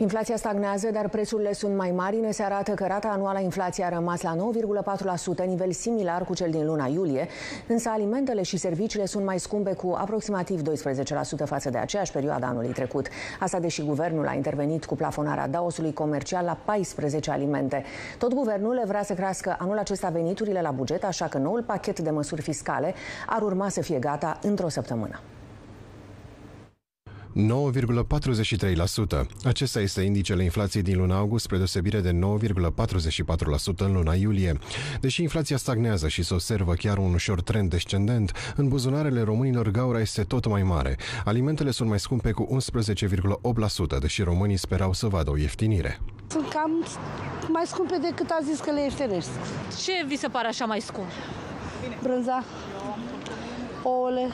Inflația stagnează, dar prețurile sunt mai mari. Ne se arată că rata anuală a inflației a rămas la 9,4%, nivel similar cu cel din luna iulie, însă alimentele și serviciile sunt mai scumpe cu aproximativ 12% față de aceeași perioadă anului trecut. Asta deși guvernul a intervenit cu plafonarea DAOS-ului comercial la 14 alimente. Tot guvernul vrea să crească anul acesta veniturile la buget, așa că noul pachet de măsuri fiscale ar urma să fie gata într-o săptămână. 9,43%. Acesta este indicele inflației din luna august, spre deosebire de 9,44% în luna iulie. Deși inflația stagnează și se observă chiar un ușor trend descendent, în buzunarele românilor gaura este tot mai mare. Alimentele sunt mai scumpe cu 11,8%, deși românii sperau să vadă o ieftinire. Sunt cam mai scumpe decât a zis că le ieftinesc. Ce vi se pare așa mai scump? Brânza, ouăle,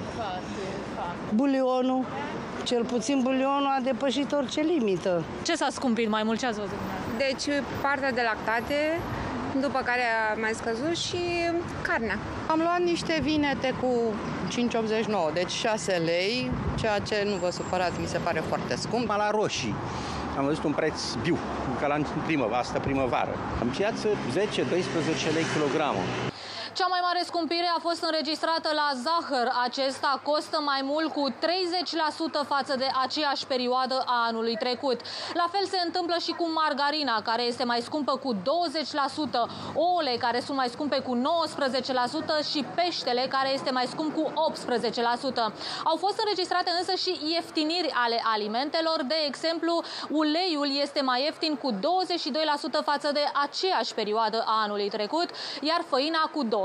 bulionul. Cel puțin bulionul a depășit orice limită. Ce s-a scumpit mai mult? Ce ați văzut? Deci partea de lactate, după care a mai scăzut și carnea. Am luat niște vinete cu 5,89, deci 6 lei, ceea ce nu vă supărați, mi se pare foarte scump. La roșii am văzut un preț biu, ca la primăvară. În piață 10-12 lei kilogramul. Cea mai mare scumpire a fost înregistrată la zahăr. Acesta costă mai mult cu 30% față de aceeași perioadă a anului trecut. La fel se întâmplă și cu margarina, care este mai scumpă cu 20%, ouăle, care sunt mai scumpe cu 19% și peștele, care este mai scump cu 18%. Au fost înregistrate însă și ieftiniri ale alimentelor. De exemplu, uleiul este mai ieftin cu 22% față de aceeași perioadă a anului trecut, iar făina cu 12%.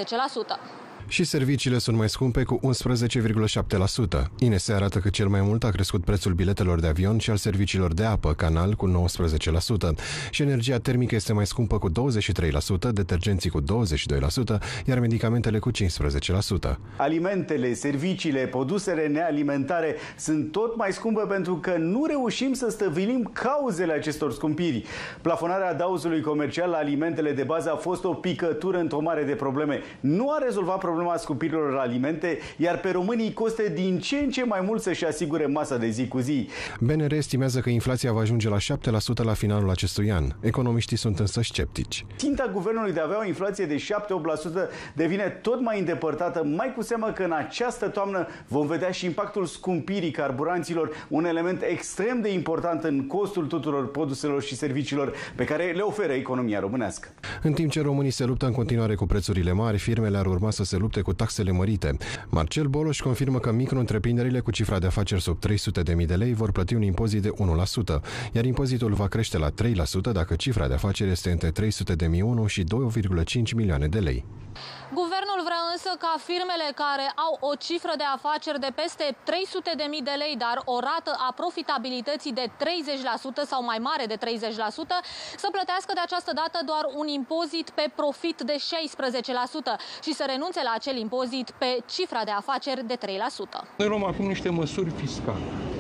Și serviciile sunt mai scumpe cu 11,7%. INS arată că cel mai mult a crescut prețul biletelor de avion și al serviciilor de apă, canal, cu 19%. Și energia termică este mai scumpă cu 23%, detergenții cu 22%, iar medicamentele cu 15%. Alimentele, serviciile, produsele nealimentare sunt tot mai scumpe pentru că nu reușim să stăvilim cauzele acestor scumpiri. Plafonarea DAOS-ului comercial la alimentele de bază a fost o picătură într-o mare de probleme. Nu a rezolvat problema scumpirilor la alimente, iar pe românii costă din ce în ce mai mult să-și asigure masa de zi cu zi. BNR estimează că inflația va ajunge la 7% la finalul acestui an. Economiștii sunt însă sceptici. Ținta guvernului de a avea o inflație de 7-8% devine tot mai îndepărtată, mai cu seamă că în această toamnă vom vedea și impactul scumpirii carburanților, un element extrem de important în costul tuturor produselor și serviciilor pe care le oferă economia românească. În timp ce românii se luptă în continuare cu prețurile mari, firmele ar urma să se lupte cu taxele mărite. Marcel Boloș confirmă că micro-întreprinderile cu cifra de afaceri sub 300.000 de lei vor plăti un impozit de 1%, iar impozitul va crește la 3% dacă cifra de afaceri este între 300.001 și 2,5 milioane de lei. Guvernul vrea însă ca firmele care au o cifră de afaceri de peste 300.000 de lei, dar o rată a profitabilității de 30% sau mai mare de 30%, să plătească de această dată doar un impozit pe profit de 16% și să renunțe la acel impozit pe cifra de afaceri de 3%. Noi luăm acum niște măsuri fiscale.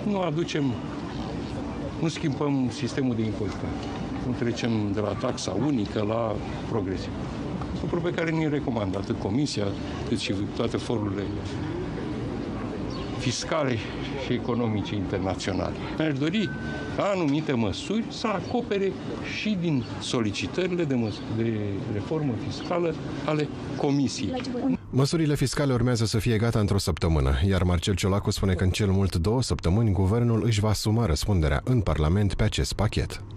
Nu schimbăm sistemul de impozitare. Nu trecem de la taxa unică la progresivă. Lucru pe care ni-l recomandă atât Comisia, cât și toate forurile fiscale și economice internaționale. Mi-aș dori ca anumite măsuri să acopere și din solicitările de reformă fiscală ale Comisiei. Măsurile fiscale urmează să fie gata într-o săptămână, iar Marcel Ciolacu spune că în cel mult 2 săptămâni guvernul își va asuma răspunderea în Parlament pe acest pachet.